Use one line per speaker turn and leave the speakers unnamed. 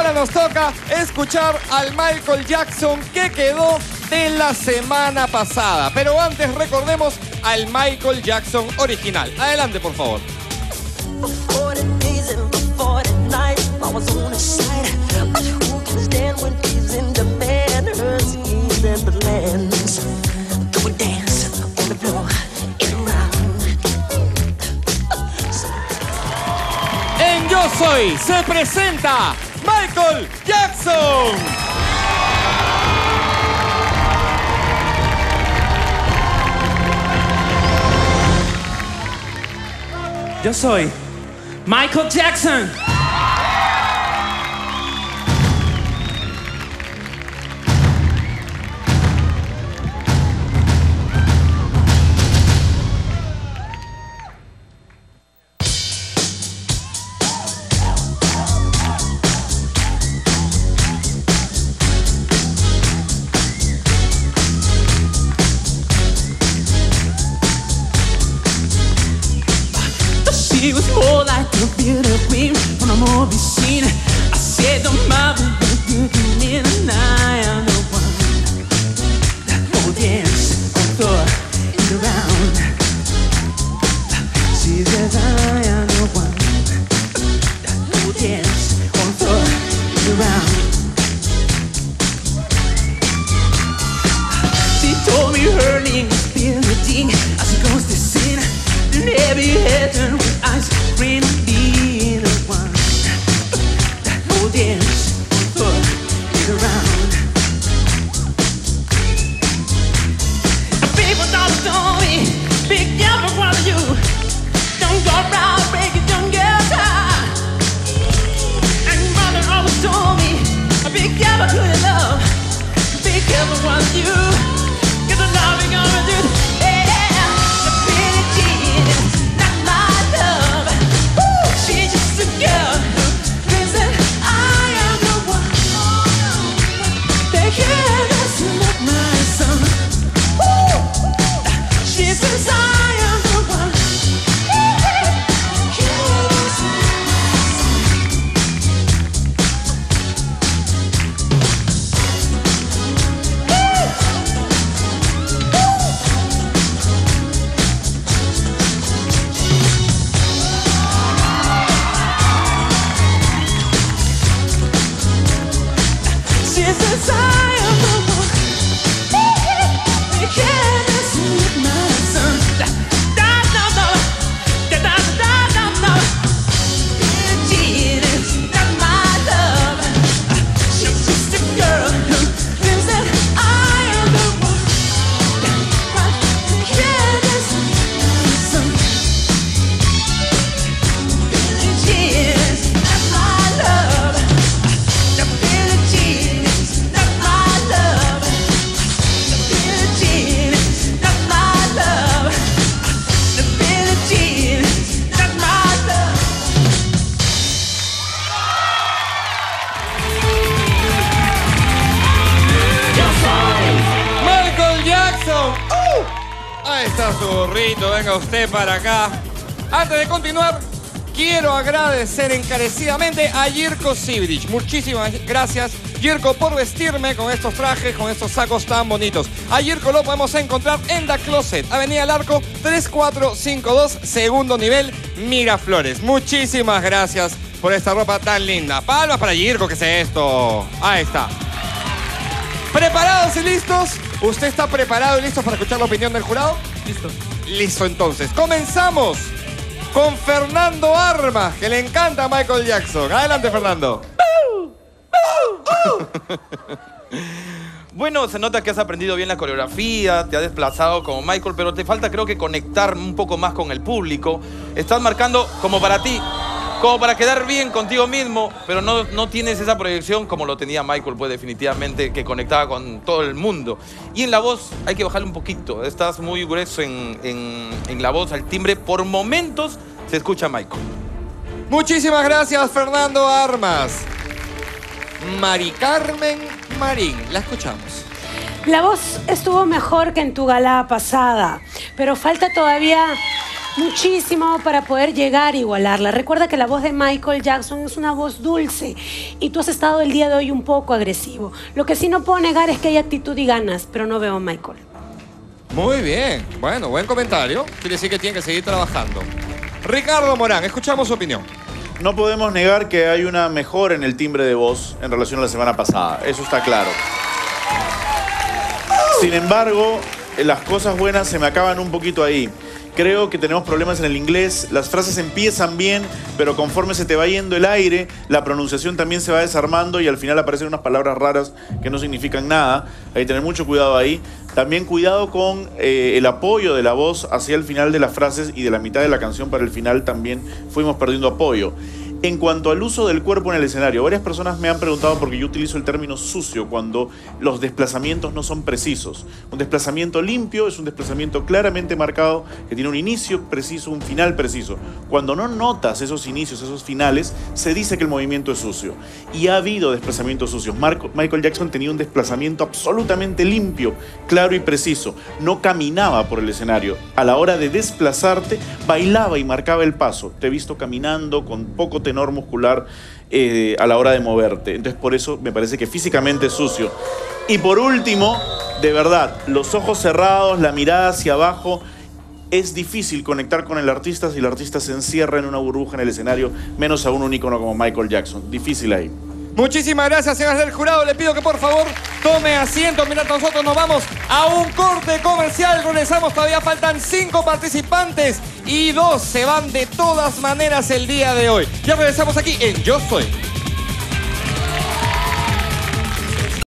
ahora nos toca escuchar al Michael Jackson que quedó de la semana pasada. Pero antes recordemos al Michael Jackson original. Adelante, por favor. En Yo Soy se presenta Michael Jackson.
Yo soy Michael Jackson.
She was more like a bitter queen from a movie scene. I said the mother was looking in and I am the one that will dance on the floor and around. She says I am the one that will dance on the floor and around. She told me her name is Billie Jean as she goes to sing. Heavy head turned with ice cream, being the one that will dance on it around. People don't know me, big girl, but what are you? Don't go around breaking young girls' heart. And mother always told me, big girl, but who you love? Big girl, but what are you? Get the love you're gonna do.
Ahí está su burrito, venga usted para acá. Antes de continuar, quiero agradecer encarecidamente a Jirko Sibrich. Muchísimas gracias, Jirko, por vestirme con estos trajes, con estos sacos tan bonitos. A Jirko lo podemos encontrar en The Closet, Avenida El Arco, 3452, segundo nivel, Miraflores. Muchísimas gracias por esta ropa tan linda. Palmas para Jirko, ¿qué es esto? Ahí está. ¿Preparados y listos? ¿Usted está preparado y listo para escuchar la opinión del jurado?
Listo.
Listo, entonces. Comenzamos con Fernando Armas, que le encanta a Michael Jackson. Adelante, Fernando.
Bueno, se nota que has aprendido bien la coreografía, te has desplazado como Michael, pero te falta, creo que, conectar un poco más con el público. Estás marcando como para ti, como para quedar bien contigo mismo, pero no tienes esa proyección como lo tenía Michael, pues definitivamente, que conectaba con todo el mundo. Y en la voz hay que bajarle un poquito. Estás muy grueso en la voz, al timbre. Por momentos se escucha Michael.
Muchísimas gracias, Fernando Armas. Mari Carmen Marín, la escuchamos.
La voz estuvo mejor que en tu gala pasada, pero falta todavía muchísimo para poder llegar a igualarla. Recuerda que la voz de Michael Jackson es una voz dulce y tú has estado el día de hoy un poco agresivo. Lo que sí no puedo negar es que hay actitud y ganas, pero no veo a Michael.
Muy bien. Bueno, buen comentario. Quiere decir que tiene que seguir trabajando. Ricardo Morán, escuchamos su opinión.
No podemos negar que hay una mejora en el timbre de voz en relación a la semana pasada. Eso está claro. Sin embargo, las cosas buenas se me acaban un poquito ahí. Creo que tenemos problemas en el inglés, las frases empiezan bien, pero conforme se te va yendo el aire, la pronunciación también se va desarmando y al final aparecen unas palabras raras que no significan nada. Hay que tener mucho cuidado ahí. También cuidado con el apoyo de la voz hacia el final de las frases y de la mitad de la canción para el final también fuimos perdiendo apoyo. En cuanto al uso del cuerpo en el escenario, varias personas me han preguntado porque yo utilizo el término sucio cuando los desplazamientos no son precisos. Un desplazamiento limpio es un desplazamiento claramente marcado que tiene un inicio preciso, un final preciso. Cuando no notas esos inicios, esos finales, se dice que el movimiento es sucio. Y ha habido desplazamientos sucios. Michael Jackson tenía un desplazamiento absolutamente limpio, claro y preciso. No caminaba por el escenario. A la hora de desplazarte, bailaba y marcaba el paso. Te he visto caminando con poco tenor muscular a la hora de moverte. Entonces por eso me parece que físicamente es sucio. Y por último, de verdad, los ojos cerrados, la mirada hacia abajo, es difícil conectar con el artista si el artista se encierra en una burbuja en el escenario, menos a un ícono como Michael Jackson. Difícil ahí.
Muchísimas gracias, señores del jurado. Le pido que por favor tome asiento. Mientras nosotros nos vamos a un corte comercial. Regresamos, todavía faltan 5 participantes y 2 se van de todas maneras el día de hoy. Ya regresamos aquí en Yo Soy